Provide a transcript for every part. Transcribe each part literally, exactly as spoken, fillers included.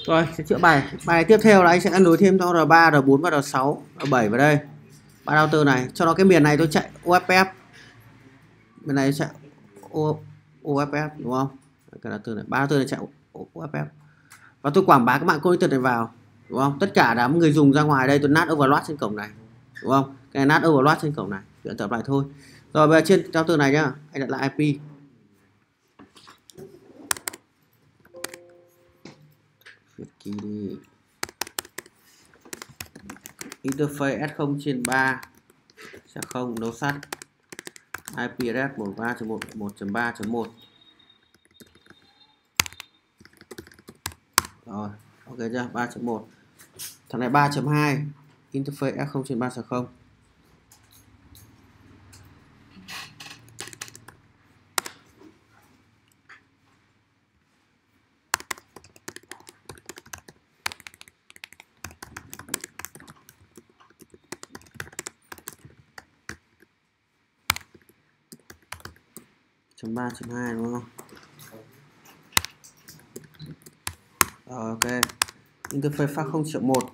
Rồi sẽ chữa bài. Bài tiếp theo là anh sẽ nối thêm cho R ba, R bốn và R sáu, R bảy vào đây. Ba router này, cho nó cái miền này tôi chạy o ép ép. Bên này chạy o ép ép đúng không? Cái router này, ba router này chạy o ép ép. Và tôi quảng bá các mạng connector này vào, đúng không? Tất cả đám người dùng ra ngoài đây tôi nát overload trên cổng này, đúng không? Cái này nát overload trên cổng này, luyện tập lại thôi. Rồi bây giờ trên router này nhá, anh đặt lại i pê. Viết key đi. Interface S không trên ba sẽ không đấu sắt. i pê address một ba chấm một chấm một chấm ba chấm một. Rồi, ok chưa? ba chấm một. Thằng này ba chấm hai. Interface S không trên ba sẽ không. Chấm ba chấm hai đúng không? Rồi ok. Interface phát không chấm một.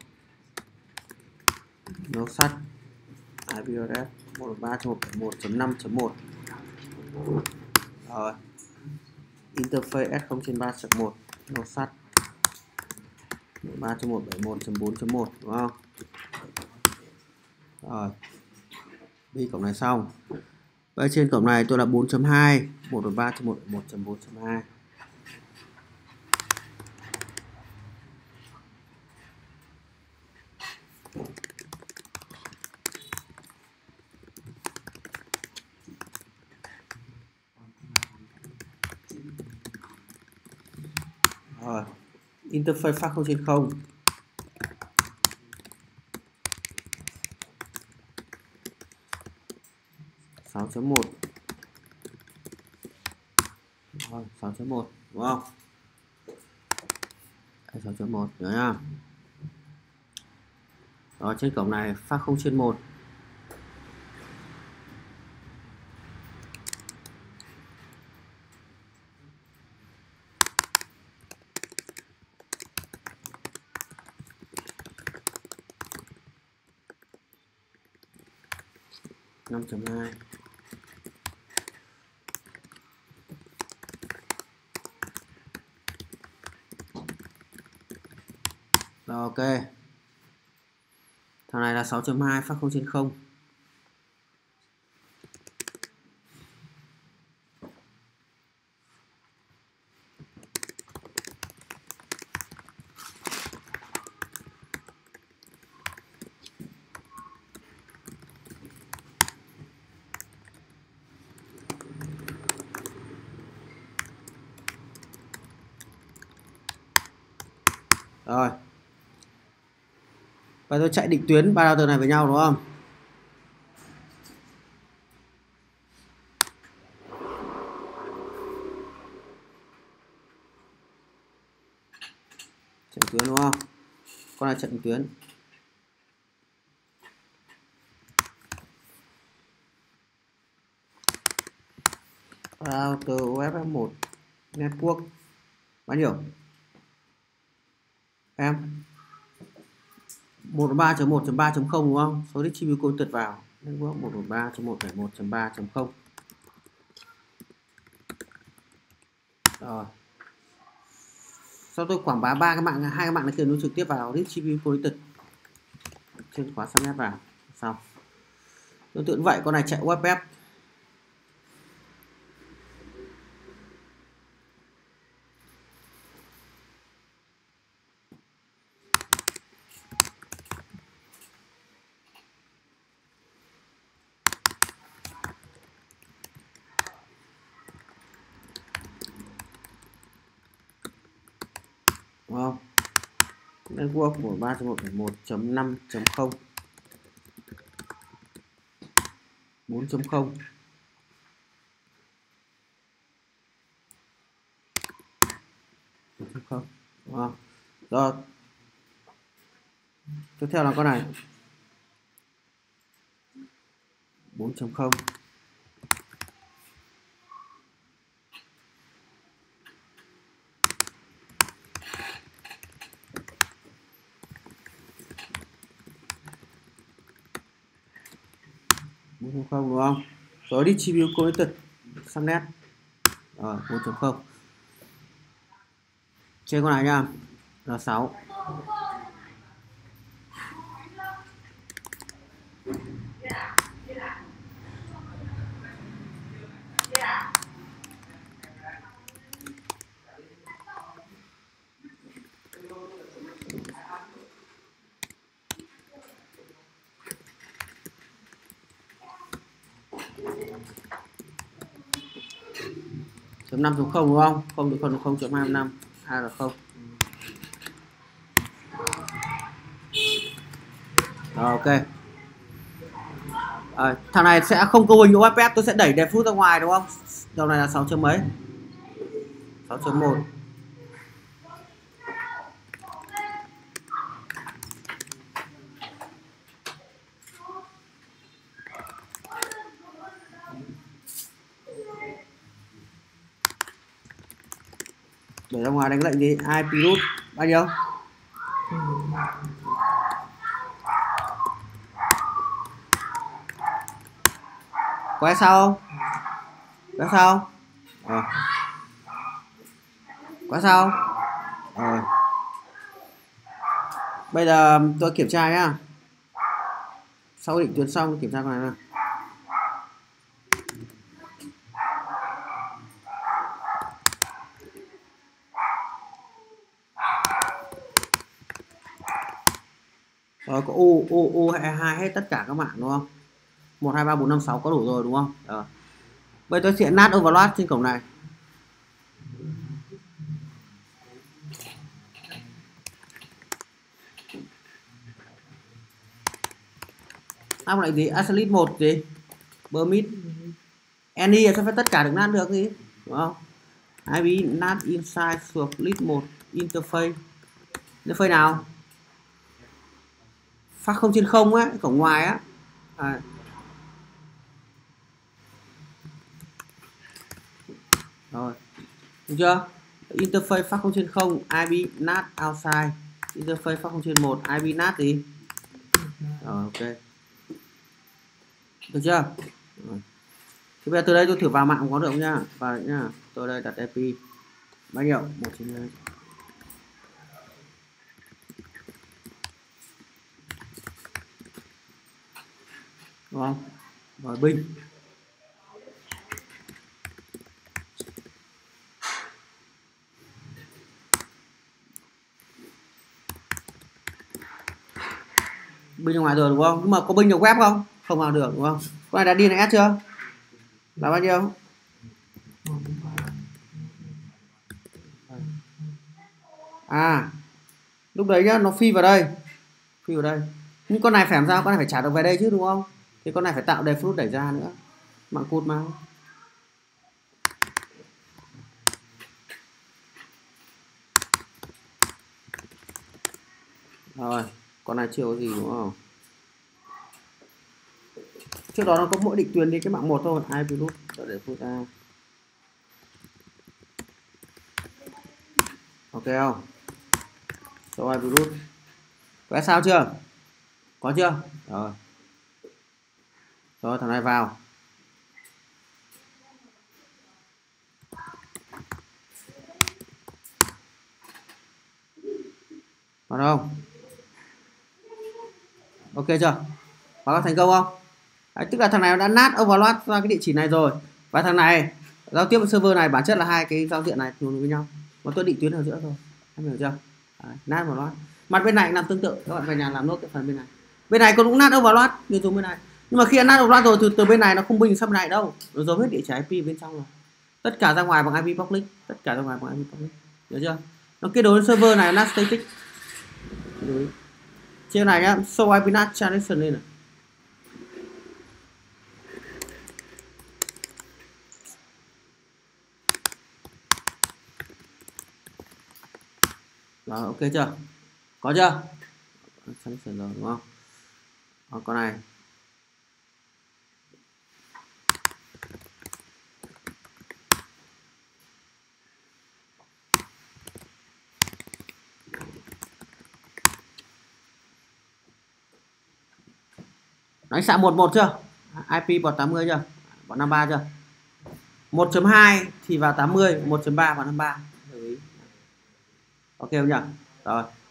Nấu sắt. i pê address một ba chấm một chấm một chấm năm chấm một. Rồi. Interface S không trên ba chấm một. Nấu sắt. ba chấm một bảy một chấm bốn chấm một đúng không? Rồi. Đi cổng này xong. Vậy trên cổng này tôi là bốn chấm hai, một chấm ba chấm một chấm một chấm bốn chấm hai. Rồi. Interface phát không trên không. sáu chấm một. Rồi, sáu chấm một đúng không? sáu chấm một nhớ nhá. Rồi trên cổng này phát không trên một. năm chấm hai. Rồi ok. Thằng này là sáu chấm hai phát không trên không. Rồi. Và tôi chạy định tuyến ba router này với nhau đúng không? Chạy tuyến đúng không? Con này chạy định tuyến. Router o ép ép một network bao nhiêu? Em một chấm ba chấm một chấm ba chấm không đúng không? Số distributed connected vào network một chấm ba chấm một phẩy một chấm ba chấm không. Rồi. Sau tôi quảng bá ba cái mạng, hai cái mạng này kia nó trực tiếp vào distributed connected trên khóa subnet vào. Xong. Tương tự vậy con này chạy o ép ép. Đúng không? Network một ba chấm một phẩy một chấm năm chấm không bốn chấm không. Không đúng không? Rồi tiếp theo là con này bốn chấm không. không đúng không? Rồi distribute connected subnet. Rồi một chấm không. Trên con này nha. R sáu. Chấm năm chấm không đúng không? Không được còn không chấm hai năm. A là không. Rồi ok. À, thằng này sẽ không câu hình o ép ép, tôi sẽ đẩy default ra ngoài đúng không? Dòng này là sáu chấm mấy? sáu chấm một. Để ra ngoài đánh lệnh gì? i pê root bao nhiêu? Có ai sao không? Có sao không? Ờ. Có sao không? Ờ. Bây giờ tôi kiểm tra nhá. Sau định tuyến xong kiểm tra con này nào. Rồi có U, U, U hai hết tất cả các mạng đúng không? một, hai, ba, bốn, năm, sáu có đủ rồi đúng không? Rồi. Bây giờ tôi sẽ nát overload trên cổng này. Áp lại gì? Asset một gì? Permit. Any sẽ phải tất cả được nát được gì? Đúng không? i pê nát inside thuộc list một interface. Interface nào? Phát không trên không á, cổng ngoài á. À. Rồi. Được chưa? Interface phát không trên không, i pê nát outside. Interface phát không trên một, i pê nát gì? Rồi ok. Được chưa? Rồi. Thì bây giờ từ đây tôi thử vào mạng có được không nhá? Vào nhá. Tôi đây đặt i pê bao nhiêu? một trên hai. Đúng không? Rồi binh. Binh ngoài rồi đúng không? Nhưng mà có binh được web không? Không vào được đúng không? Con này đã đi này S chưa? Là bao nhiêu? À, lúc đấy nhá, nó phi vào đây, phi vào đây. Nhưng con này phải làm sao? Con này phải trả được về đây chứ đúng không? Thì con này phải tạo default đẩy ra nữa. Mạng code mà. Rồi, con này chưa có gì đúng không? Trước đó nó có mỗi định tuyến đi cái mạng một thôi, i pê root để phút ra. Ok không? Số i pê root. Có sao chưa? Có chưa? Rồi. Rồi thằng này vào. Còn không? Ok chưa? Báo cáo thành công không? Đấy, tức là thằng này đã nát overload ra cái địa chỉ này rồi. Và thằng này giao tiếp với server này bản chất là hai cái giao diện này nối với nhau. Và tôi định tuyến ở giữa rồi. Em hiểu chưa? Đấy, nát overload. Mặt bên này làm tương tự, các bạn về nhà làm nốt cái phần bên này. Bên này cũng nát overload như dùng bên này. Nhưng mà khi nát overload rồi từ, từ bên này nó không binh sang bên này đâu. Nó dấu hết địa chỉ i pê bên trong rồi. Tất cả ra ngoài bằng i pê public, tất cả ra ngoài bằng i pê public. Hiểu chưa? Nó kết nối server này nát static. Trên này nhá, show i pê nát transaction lên này. Rồi ok chưa? Có chưa? Transaction rồi đúng không? Đó, con này. Đánh xạ một một chưa? i pê vào tám mươi chưa, vào năm mươi ba chưa. một chấm hai thì vào tám mươi, một chấm ba vào năm mươi ba. Ok không nhỉ? Rồi